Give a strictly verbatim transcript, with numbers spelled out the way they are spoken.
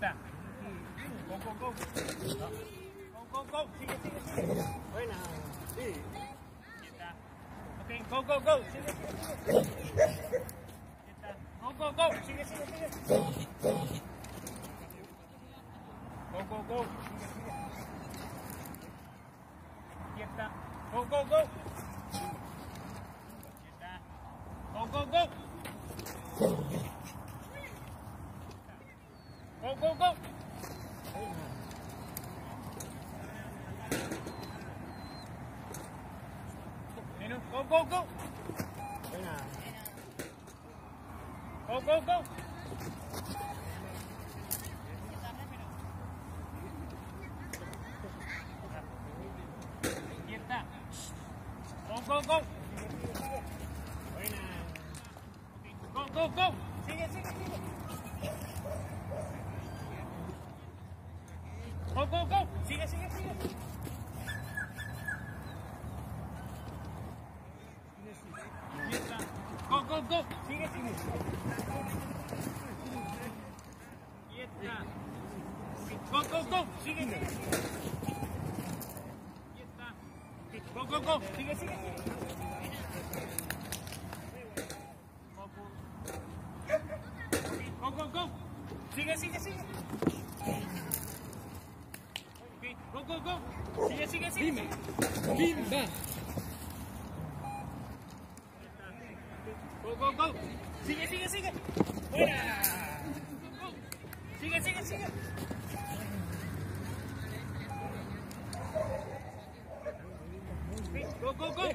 Quieta. Go, go, go. Go, go, go. Sigue, sigue, sigue. Buena. Sí. Quieta. Ok, go, go, go. Sigue, sigue, sigue. Quieta. Go, go, go. Sigue, sigue, sigue. Go, go, go. Sigue, sigue. Quieta. Go, go, go. Quieta. Go, go, go. Go, go, go. Go, go, go. Go, go, go. Quieta. Go, go, go. Go, go, go. Sigue, sigue, sigue. Go, go, go. Sigue, sigue, sigue. Quieta. Go, go, go. Sigue, sigue. Quieta. Go, go, go. Sigue, sigue. Quieta. Go, go, go. Sigue, sigue. Go, go, go. Sigue, sigue, sigue. Go, go, go. Sigue, sigue, sigue. Dime. Bimba. Go, go, go. Sigue, sigue, sigue. Fuera. Sigue, sigue, sigue. Go, go, go.